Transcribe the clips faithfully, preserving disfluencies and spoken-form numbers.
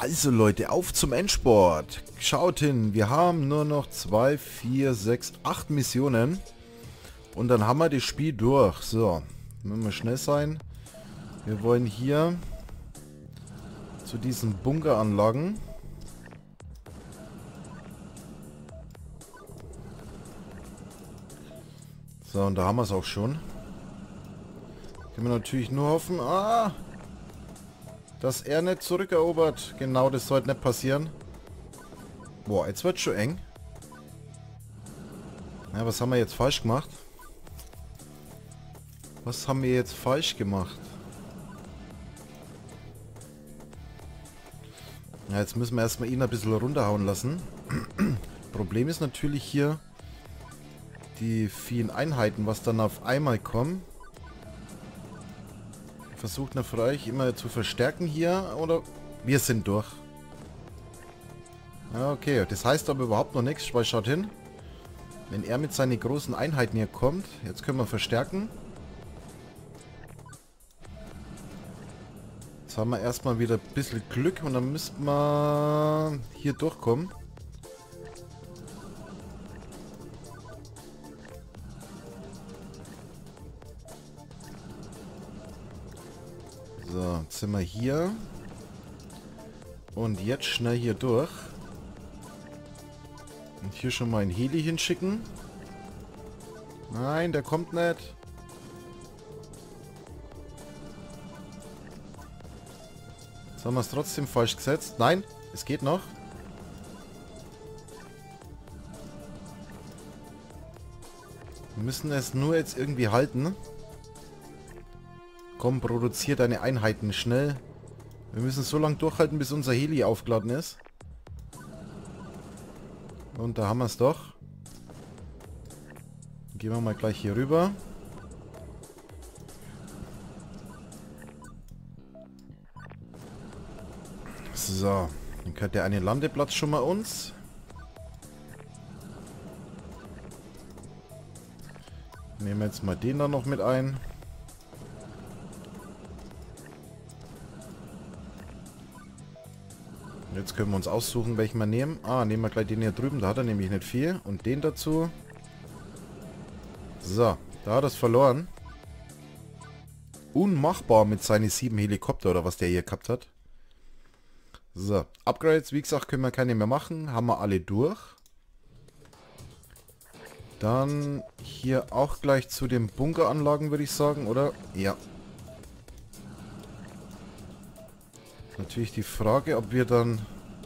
Also Leute, auf zum Endsport. Schaut hin, wir haben nur noch zwei, vier, sechs, acht Missionen. Und dann haben wir das Spiel durch. So, müssen wir schnell sein. Wir wollen hier zu diesen Bunkeranlagen. So, und da haben wir es auch schon. Können wir natürlich nur hoffen, ah, dass er nicht zurückerobert. Genau, das sollte nicht passieren. Boah, jetzt wird schon eng. Ja, was haben wir jetzt falsch gemacht? Was haben wir jetzt falsch gemacht? Ja, jetzt müssen wir erstmal ihn ein bisschen runterhauen lassen. Problem ist natürlich hier die vielen Einheiten, was dann auf einmal kommen. Versucht nach Reich immer zu verstärken hier, oder? Wir sind durch. Ja, okay, das heißt aber überhaupt noch nichts, weil schaut hin. Wenn er mit seinen großen Einheiten hier kommt, jetzt können wir verstärken. Jetzt haben wir erstmal wieder ein bisschen Glück und dann müssten wir hier durchkommen. So, jetzt sind wir hier. Und jetzt schnell hier durch. Und hier schon mal ein Heli hinschicken. Nein, der kommt nicht. Jetzt haben wir es trotzdem falsch gesetzt. Nein, es geht noch. Wir müssen es nur jetzt irgendwie halten. Komm, produzier deine Einheiten schnell. Wir müssen so lange durchhalten, bis unser Heli aufgeladen ist. Und da haben wir es doch. Gehen wir mal gleich hier rüber. So, dann gehört der eine Landeplatz schon mal uns. Nehmen wir jetzt mal den da noch mit ein. Jetzt können wir uns aussuchen, welchen wir nehmen. Ah, nehmen wir gleich den hier drüben. Da hat er nämlich nicht viel. Und den dazu. So, da hat er es verloren. Unmachbar mit seinen sieben Helikopter oder was der hier gehabt hat. So, Upgrades, wie gesagt, können wir keine mehr machen. Haben wir alle durch. Dann hier auch gleich zu den Bunkeranlagen, würde ich sagen, oder? Ja. Natürlich die Frage, ob wir dann...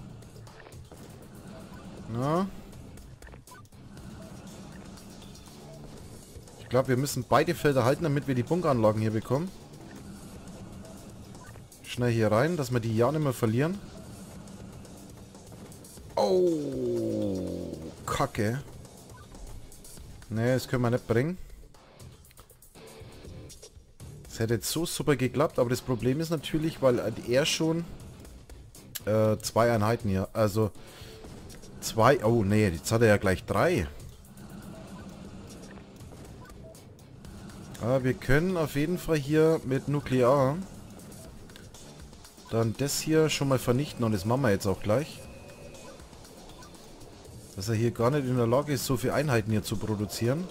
Na? Ich glaube, wir müssen beide Felder halten, damit wir die Bunkeranlagen hier bekommen. Schnell hier rein, dass wir die ja nicht mehr verlieren. Oh, Kacke. Ne, das können wir nicht bringen. Das hätte jetzt so super geklappt, aber das Problem ist natürlich, weil er schon äh, zwei Einheiten hier, also zwei, oh nee, jetzt hat er ja gleich drei. Aber wir können auf jeden Fall hier mit Nuklear dann das hier schon mal vernichten und das machen wir jetzt auch gleich. Dass er hier gar nicht in der Lage ist, so viele Einheiten hier zu produzieren.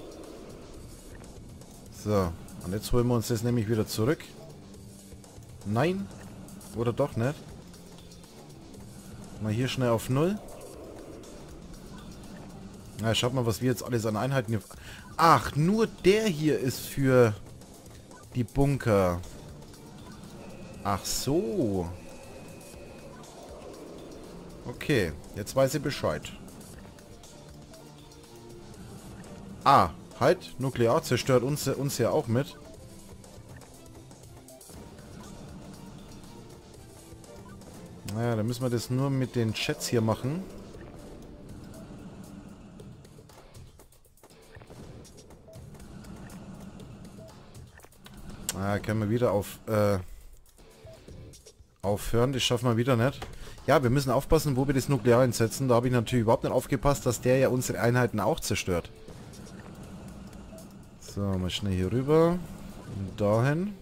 So. Und jetzt holen wir uns das nämlich wieder zurück. Nein. Oder doch nicht. Mal hier schnell auf null. Na, schaut mal, was wir jetzt alles an Einheiten hier... Ach, nur der hier ist für die Bunker. Ach so. Okay, jetzt weiß ich Bescheid. Ah, halt, Nuklear zerstört uns, uns ja auch mit. Naja, dann müssen wir das nur mit den Chats hier machen. Ah, können wir wieder auf äh, aufhören, das schaffen wir wieder nicht. Ja, wir müssen aufpassen, wo wir das Nuklear einsetzen. Da habe ich natürlich überhaupt nicht aufgepasst, dass der ja unsere Einheiten auch zerstört. So, mal schnell hier rüber. Und dahin.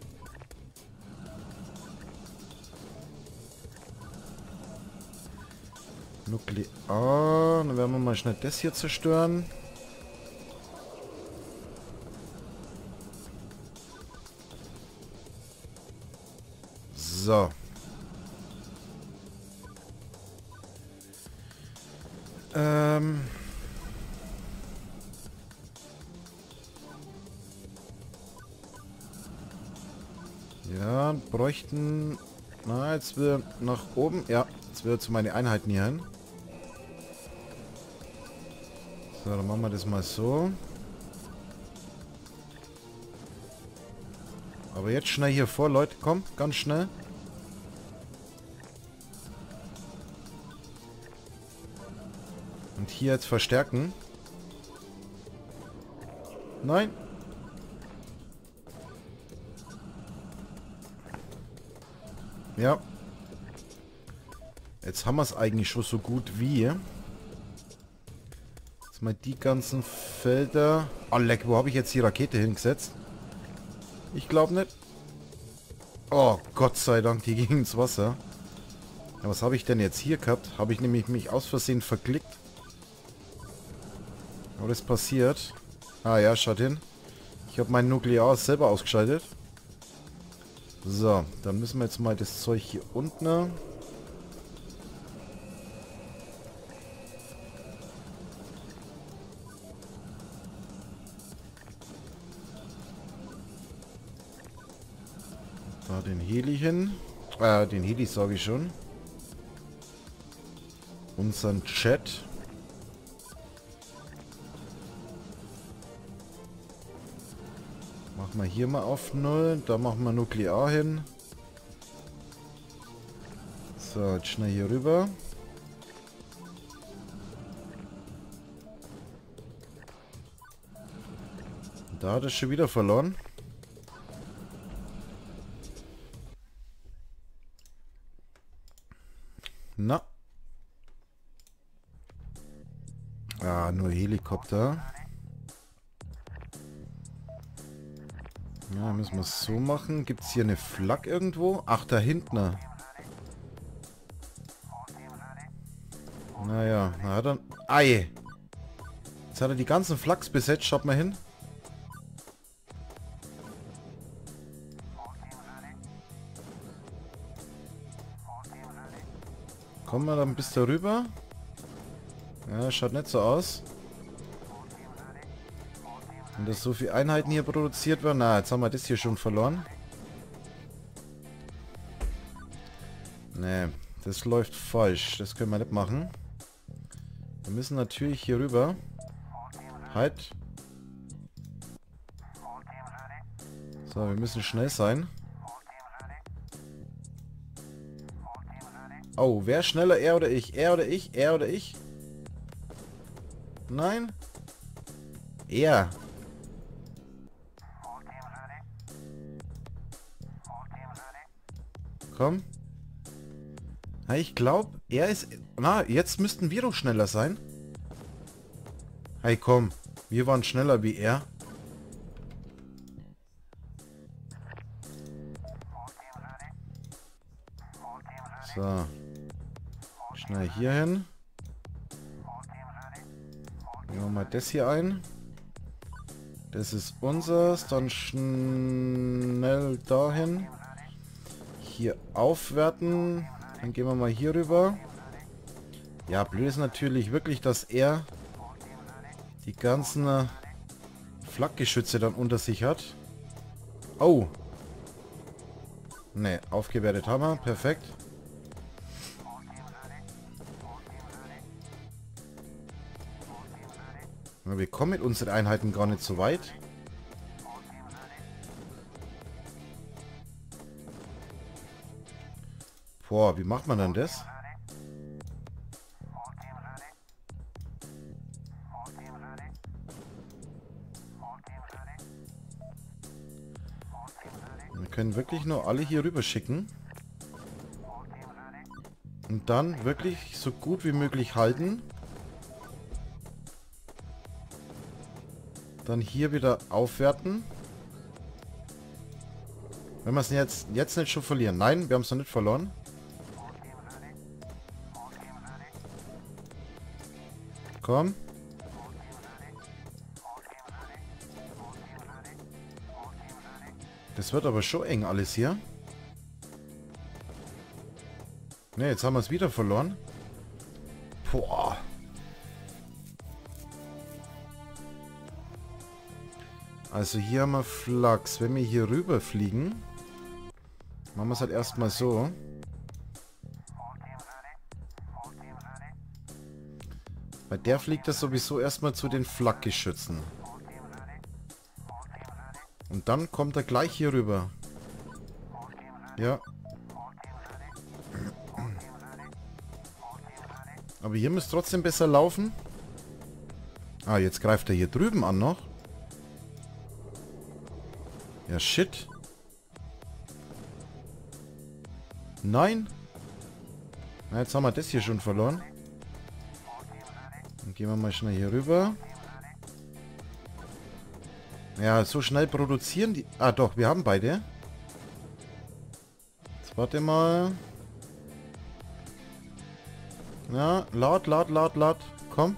Nuklear. Dann werden wir mal schnell das hier zerstören. So. Ähm. Ja, bräuchten... Na, jetzt wir nach oben. Ja, jetzt wird zu meine Einheiten hier hin. So, dann machen wir das mal so. Aber jetzt schnell hier vor, Leute. Komm, ganz schnell. Und hier jetzt verstärken. Nein. Ja. Jetzt haben wir es eigentlich schon so gut wie. Jetzt mal die ganzen Felder. Oh, leck, wo habe ich jetzt die Rakete hingesetzt? Ich glaube nicht. Oh, Gott sei Dank, die ging ins Wasser. Ja, was habe ich denn jetzt hier gehabt? Habe ich nämlich mich aus Versehen verklickt. Aber das passiert. Ah ja, schaut hin. Ich habe mein Nuklear selber ausgeschaltet. So, dann müssen wir jetzt mal das Zeug hier unten. Da den Heli hin. Äh, den Heli sage ich schon. Unseren Chat. Machen wir hier mal auf null. Da machen wir Nuklear hin. So, jetzt schnell hier rüber. Da hat es schon wieder verloren. Na. Ah, nur Helikopter. Ja, müssen wir es so machen. Gibt es hier eine Flak irgendwo? Ach, da hinten. Naja, na dann... Ei! Jetzt hat er die ganzen Flaks besetzt. Schaut mal hin. Kommen wir dann bis darüber? Ja, schaut nicht so aus. Und dass so viele Einheiten hier produziert werden. Na, jetzt haben wir das hier schon verloren. Nee, das läuft falsch. Das können wir nicht machen. Wir müssen natürlich hier rüber. Halt. So, wir müssen schnell sein. Oh, wer schneller? Er oder ich? Er oder ich? Er oder ich? Nein? Er. Komm. Ja, ich glaube, er ist... Na, jetzt müssten wir doch schneller sein. Hey, komm. Wir waren schneller wie er. So. Schnell hier hin. Nehmen wir mal das hier ein. Das ist unseres. Dann schnell dahin. Hier aufwerten. Dann gehen wir mal hier rüber. Ja, blöd ist natürlich wirklich, dass er die ganzen äh, Flakgeschütze dann unter sich hat. Oh. Ne, aufgewertet haben wir. Perfekt. Wir kommen mit unseren Einheiten gar nicht so weit. Boah, wie macht man denn das? Wir können wirklich nur alle hier rüber schicken. Und dann wirklich so gut wie möglich halten. Dann hier wieder aufwerten. Wenn wir es jetzt, jetzt nicht schon verlieren. Nein, wir haben es noch nicht verloren. Komm. Das wird aber schon eng alles hier. Ne, jetzt haben wir es wieder verloren. Boah. Also hier haben wir Flachs. Wenn wir hier rüber fliegen, machen wir es halt erstmal so. Weil der fliegt das sowieso erstmal zu den Flakgeschützen. Und dann kommt er gleich hier rüber. Ja. Aber hier müsste trotzdem besser laufen. Ah, jetzt greift er hier drüben an noch. Ja, shit. Nein. Na, jetzt haben wir das hier schon verloren. Dann gehen wir mal schnell hier rüber. Ja, so schnell produzieren die... Ah, doch, wir haben beide. Jetzt warte mal. Ja, laut, laut, laut, laut. Komm.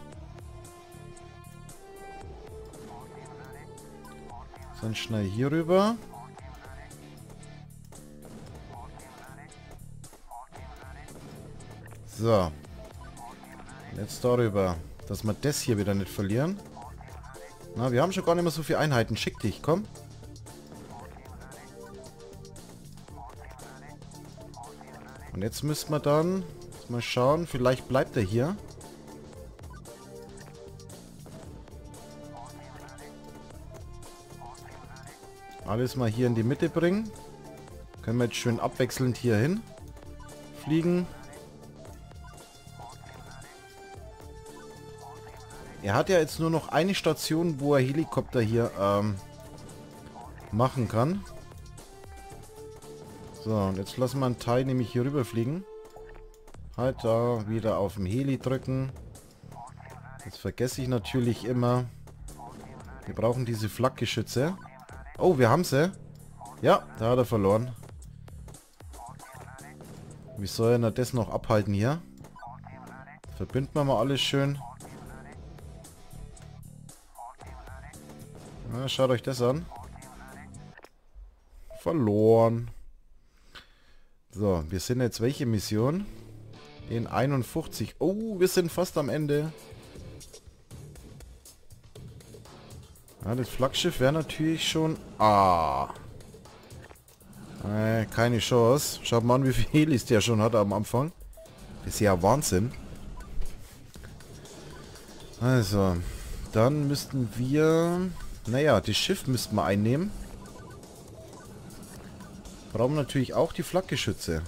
Dann schnell hier rüber. So. Jetzt darüber. Dass wir das hier wieder nicht verlieren. Na, wir haben schon gar nicht mehr so viele Einheiten. Schick dich, komm. Und jetzt müssen wir dann mal schauen. Vielleicht bleibt er hier. Alles mal hier in die Mitte bringen. Können wir jetzt schön abwechselnd hier hin fliegen. Er hat ja jetzt nur noch eine Station, wo er Helikopter hier ähm, machen kann. So, und jetzt lassen wir einen Teil nämlich hier rüber fliegen. Halt da, wieder auf dem Heli drücken. Jetzt vergesse ich natürlich immer. Wir brauchen diese Flakgeschütze. Oh, wir haben sie. Ja, da hat er verloren. Wie soll er das noch abhalten hier? Verbinden wir mal alles schön. Na, schaut euch das an. Verloren. So, wir sind jetzt welche Mission? In einundfünfzig. Oh, wir sind fast am Ende. Ja, das Flaggschiff wäre natürlich schon... Ah. Äh, keine Chance. Schaut mal an, wie viele Helis der schon hat am Anfang. Das ist ja Wahnsinn. Also, dann müssten wir... Naja, das Schiff müssten wir einnehmen. Brauchen natürlich auch die Flakgeschütze.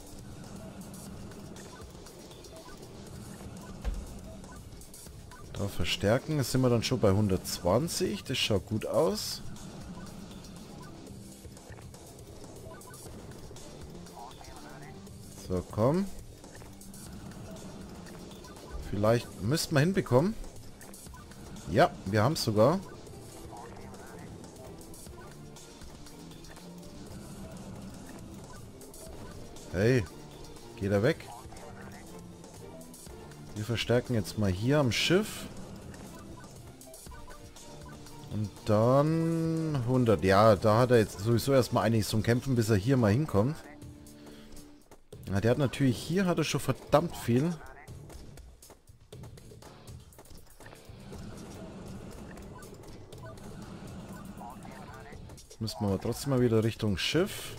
Da verstärken. Jetzt sind wir dann schon bei hundertzwanzig. Das schaut gut aus. So, komm. Vielleicht müssten wir hinbekommen. Ja, wir haben es sogar. Hey, geh da weg. Wir verstärken jetzt mal hier am Schiff. Und dann hundert. Ja, da hat er jetzt sowieso erstmal einiges zum Kämpfen, bis er hier mal hinkommt. Ja, der hat natürlich hier hat er schon verdammt viel. Jetzt müssen wir aber trotzdem mal wieder Richtung Schiff.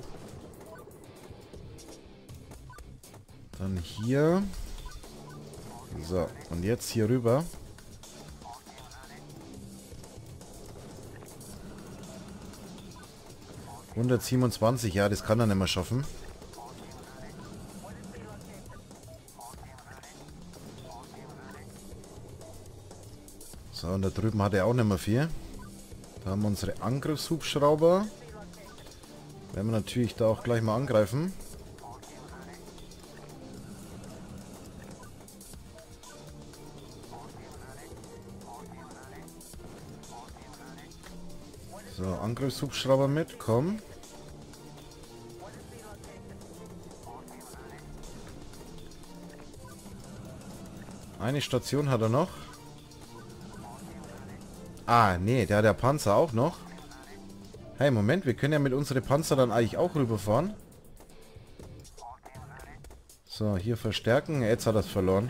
Dann hier. So, und jetzt hier rüber. hundertsiebenundzwanzig, ja, das kann er nicht mehr schaffen. So, und da drüben hat er auch nicht mehr viel. Da haben wir unsere Angriffshubschrauber. Werden wir natürlich da auch gleich mal angreifen. So, Angriffshubschrauber mit, komm. Eine Station hat er noch. Ah, nee, der hat der Panzer auch noch. Hey, Moment, wir können ja mit unseren Panzer dann eigentlich auch rüberfahren. So, hier verstärken. Jetzt hat er es verloren.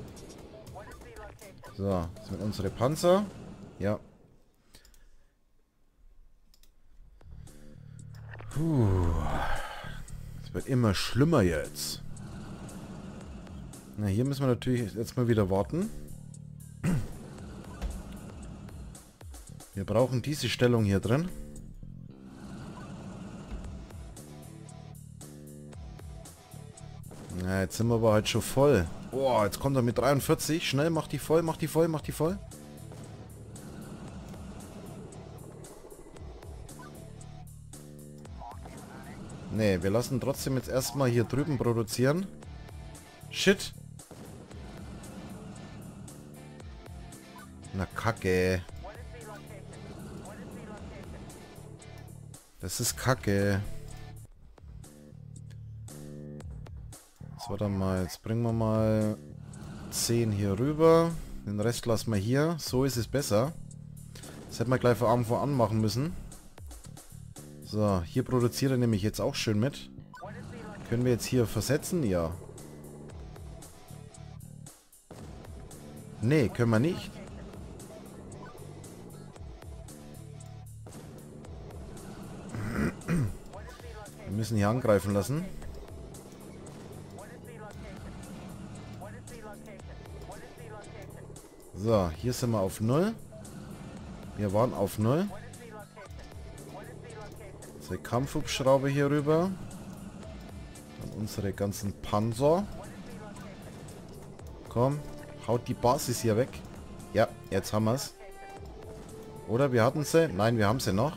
So, jetzt mit unseren Panzer. Ja. Puh. Es wird immer schlimmer jetzt. Na, hier müssen wir natürlich jetzt mal wieder warten. Wir brauchen diese Stellung hier drin. Na, jetzt sind wir aber halt schon voll. Boah, jetzt kommt er mit dreiundvierzig. Schnell, mach die voll, mach die voll, mach die voll. Ne, wir lassen trotzdem jetzt erstmal hier drüben produzieren. Shit. Na, Kacke. Das ist Kacke. Jetzt warte mal, jetzt bringen wir mal zehn hier rüber. Den Rest lassen wir hier. So ist es besser. Das hätten wir gleich von Anfang an machen müssen. So, hier produziert er nämlich jetzt auch schön mit. Können wir jetzt hier versetzen? Ja. Nee, können wir nicht. Wir müssen hier angreifen lassen. So, hier sind wir auf null. Wir waren auf null. Unsere Kampfhubschrauber hier rüber. Dann unsere ganzen Panzer. Komm, haut die Basis hier weg. Ja, jetzt haben wir es. Oder wir hatten sie? Nein, wir haben sie noch.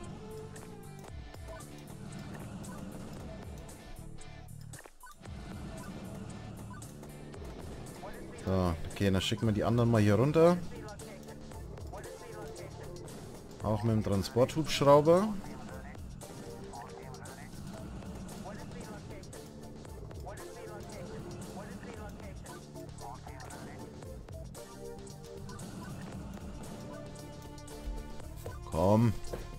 So, okay, dann schicken wir die anderen mal hier runter. Auch mit dem Transporthubschrauber. Komm.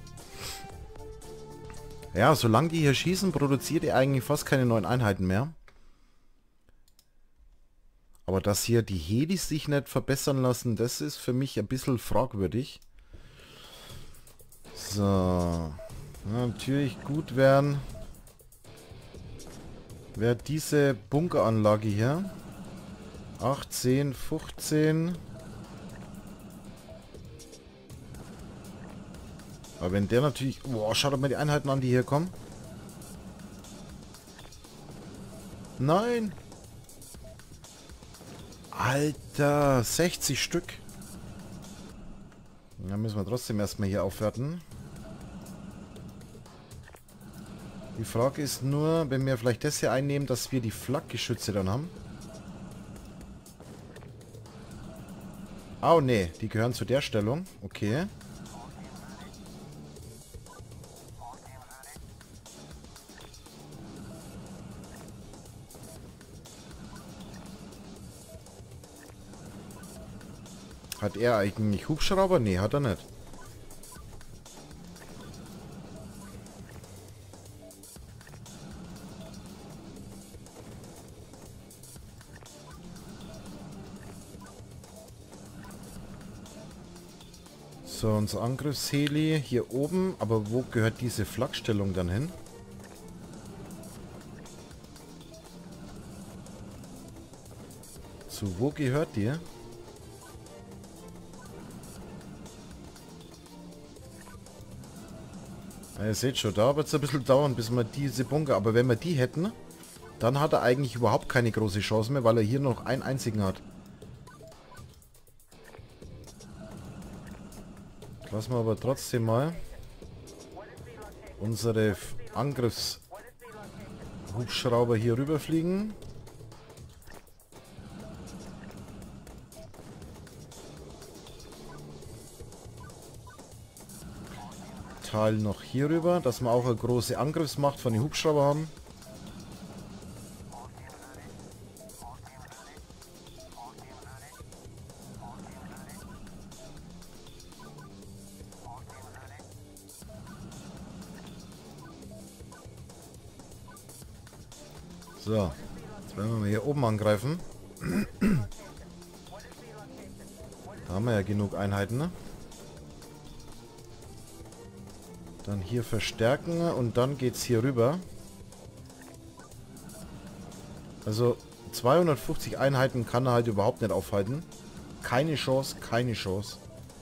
Ja, solange die hier schießen, produziert ihr eigentlich fast keine neuen Einheiten mehr. Aber dass hier die Helis sich nicht verbessern lassen, das ist für mich ein bisschen fragwürdig. So. Ja, natürlich gut wären, wäre diese Bunkeranlage hier. achtzehn, fünfzehn. Aber wenn der natürlich... Boah, schaut euch mal die Einheiten an, die hier kommen. Nein! Alter, sechzig Stück. Da müssen wir trotzdem erstmal hier aufwerten. Die Frage ist nur, wenn wir vielleicht das hier einnehmen, dass wir die Flakgeschütze dann haben. Oh ne, die gehören zu der Stellung. Okay. Hat er eigentlich Hubschrauber? Nee, hat er nicht. So, unser Angriffsheli hier oben. Aber wo gehört diese Flakstellung dann hin? Zu wo gehört die? Ja, ihr seht schon, da wird es ein bisschen dauern, bis wir diese Bunker... Aber wenn wir die hätten, dann hat er eigentlich überhaupt keine große Chance mehr, weil er hier noch einen einzigen hat. Lassen wir aber trotzdem mal unsere Angriffshubschrauber hier rüberfliegen. Teil noch hier rüber, dass wir auch eine große Angriffsmacht von den Hubschrauber haben. So. Jetzt werden wir mal hier oben angreifen. Da haben wir ja genug Einheiten, ne? Dann hier verstärken und dann geht's hier rüber. Also zweihundertfünfzig Einheiten kann er halt überhaupt nicht aufhalten. Keine Chance, keine Chance.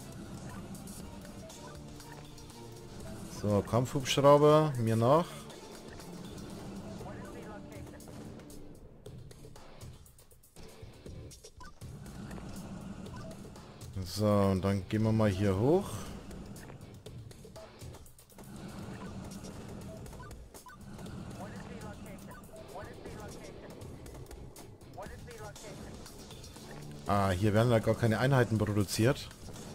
So, Kampfhubschrauber, mir nach. So, und dann gehen wir mal hier hoch. Ah, hier werden ja gar keine Einheiten produziert.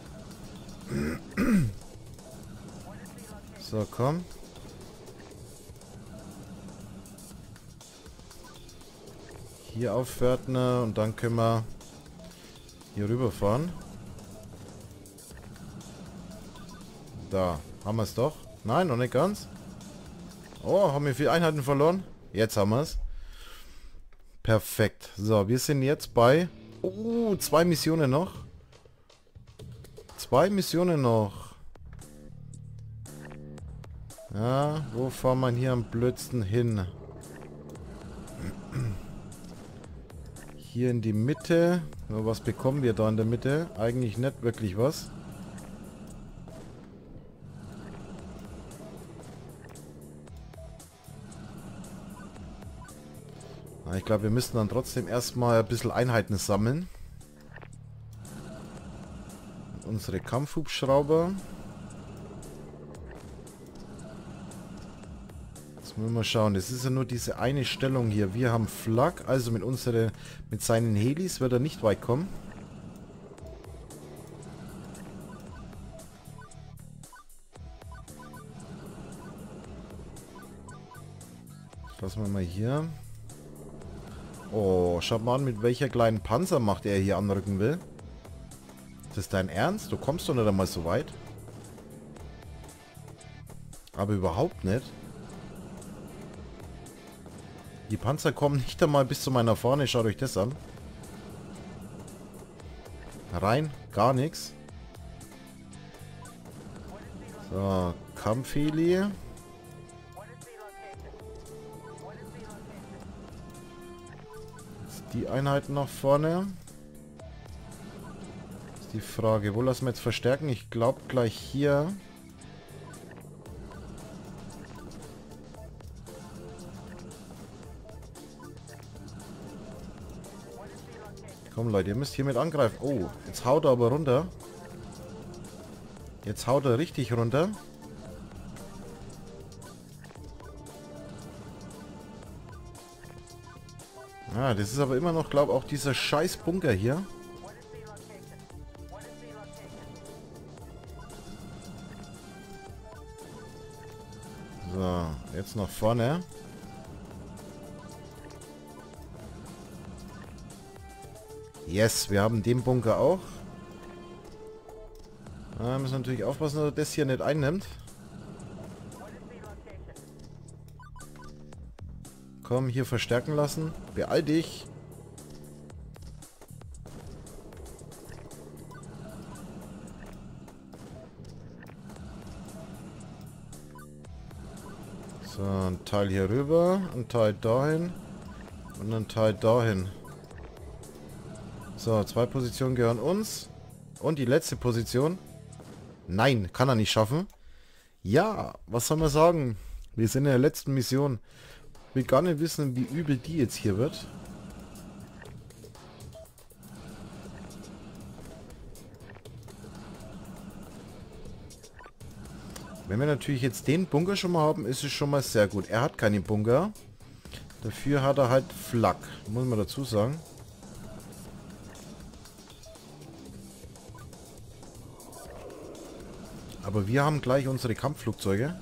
So, komm. Hier aufwerten und dann können wir hier rüberfahren. Da, haben wir es doch. Nein, noch nicht ganz. Oh, haben wir viele Einheiten verloren? Jetzt haben wir es. Perfekt. So, wir sind jetzt bei... Oh, zwei Missionen noch. Zwei Missionen noch. Ja, wo fahren wir hier am blödsten hin? Hier in die Mitte. Nur was bekommen wir da in der Mitte? Eigentlich nicht wirklich was. Ich glaube, wir müssen dann trotzdem erstmal ein bisschen Einheiten sammeln. Unsere Kampfhubschrauber. Jetzt müssen wir mal schauen. Das ist ja nur diese eine Stellung hier. Wir haben Flak, also mit unsere, mit seinen Helis wird er nicht weit kommen. Lassen wir mal hier. Oh, schaut mal an, mit welcher kleinen Panzermacht er hier anrücken will. Ist das dein Ernst? Du kommst doch nicht einmal so weit. Aber überhaupt nicht. Die Panzer kommen nicht einmal bis zu meiner Fahne. Schaut euch das an. Rein, gar nichts. So, Kampfheli. Die Einheiten nach vorne. Ist die Frage, wo lassen wir jetzt verstärken? Ich glaube gleich hier. Komm Leute, ihr müsst hier mit angreifen. Oh, jetzt haut er aber runter. Jetzt haut er richtig runter. Ah, das ist aber immer noch, glaube ich, auch dieser scheiß Bunker hier. So, jetzt nach vorne. Yes, wir haben den Bunker auch. Ah, müssen natürlich aufpassen, dass er das hier nicht einnimmt. Komm, hier verstärken lassen. Beeil dich. So, ein Teil hier rüber, ein Teil dahin und ein Teil dahin. So, zwei Positionen gehören uns. Und die letzte Position. Nein, kann er nicht schaffen. Ja, was soll man sagen? Wir sind in der letzten Mission. Ich will gar nicht wissen, wie übel die jetzt hier wird. Wenn wir natürlich jetzt den Bunker schon mal haben, ist es schon mal sehr gut. Er hat keinen Bunker. Dafür hat er halt Flak, muss man dazu sagen. Aber wir haben gleich unsere Kampfflugzeuge.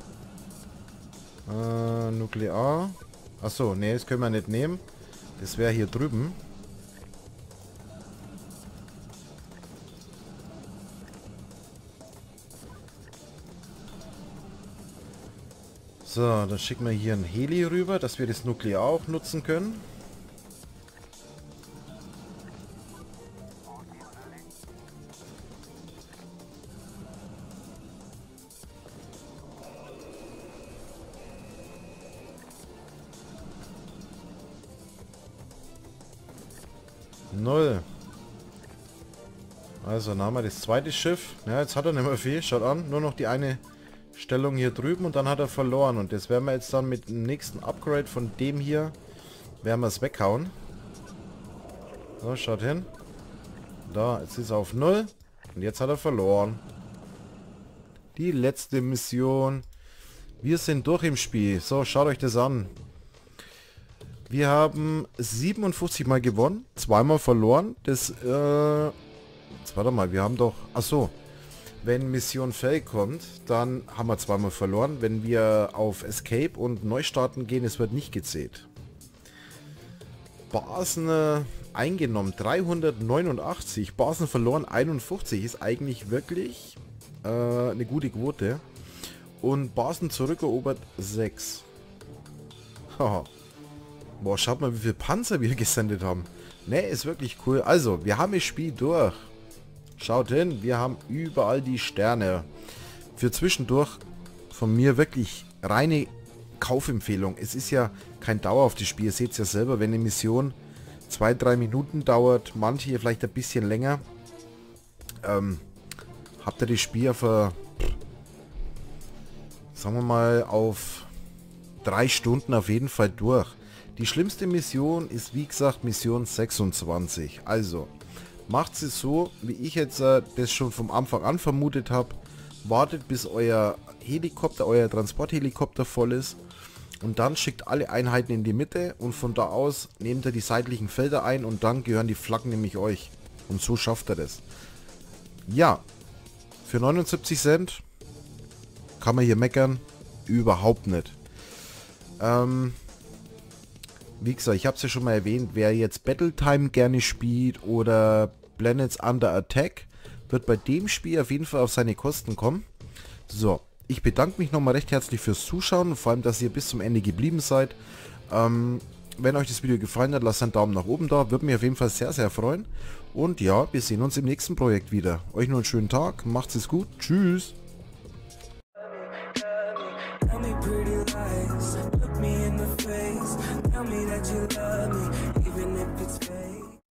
Äh, Nuklear. Achso, nee, das können wir nicht nehmen. Das wäre hier drüben. So, dann schicken wir hier ein Heli rüber, dass wir das Nuklear auch nutzen können. Null. Also, dann haben wir das zweite Schiff. Ja, jetzt hat er nicht mehr viel. Schaut an. Nur noch die eine Stellung hier drüben und dann hat er verloren. Und das werden wir jetzt dann mit dem nächsten Upgrade von dem hier, werden wir es weghauen. So, schaut hin. Da, jetzt ist er auf null. Und jetzt hat er verloren. Die letzte Mission. Wir sind durch im Spiel. So, schaut euch das an. Wir haben siebenundfünfzig Mal gewonnen, zweimal verloren. Das, äh... Jetzt warte mal, wir haben doch... Achso. Wenn Mission Fail kommt, dann haben wir zweimal verloren. Wenn wir auf Escape und Neustarten gehen, es wird nicht gezählt. Basen äh, eingenommen, dreihundertneunundachtzig. Basen verloren, einundfünfzig. Ist eigentlich wirklich äh, eine gute Quote. Und Basen zurückerobert, sechs. Haha. Boah, schaut mal, wie viele Panzer wir gesendet haben. Ne, ist wirklich cool. Also, wir haben das Spiel durch. Schaut hin, wir haben überall die Sterne. Für zwischendurch von mir wirklich reine Kaufempfehlung. Es ist ja kein dauerhaftes Spiel. Ihr seht es ja selber, wenn eine Mission zwei, drei Minuten dauert, manche vielleicht ein bisschen länger. Ähm, habt ihr das Spiel auf, äh, sagen wir mal, auf drei Stunden auf jeden Fall durch. Die schlimmste Mission ist, wie gesagt, Mission sechsundzwanzig. Also, macht es so, wie ich jetzt äh, das schon vom Anfang an vermutet habe. Wartet, bis euer Helikopter, euer Transporthelikopter voll ist. Und dann schickt alle Einheiten in die Mitte. Und von da aus nehmt ihr die seitlichen Felder ein. Und dann gehören die Flaggen nämlich euch. Und so schafft er das. Ja, für neunundsiebzig Cent kann man hier meckern. Überhaupt nicht. Ähm... Wie gesagt, ich habe es ja schon mal erwähnt, wer jetzt Battletime gerne spielt oder Planets Under Attack, wird bei dem Spiel auf jeden Fall auf seine Kosten kommen. So, ich bedanke mich nochmal recht herzlich fürs Zuschauen, vor allem, dass ihr bis zum Ende geblieben seid. Ähm, wenn euch das Video gefallen hat, lasst einen Daumen nach oben da, würde mich auf jeden Fall sehr, sehr freuen. Und ja, wir sehen uns im nächsten Projekt wieder. Euch noch einen schönen Tag, macht's es gut, tschüss. Tell me pretty lies, look me in the face, tell me that you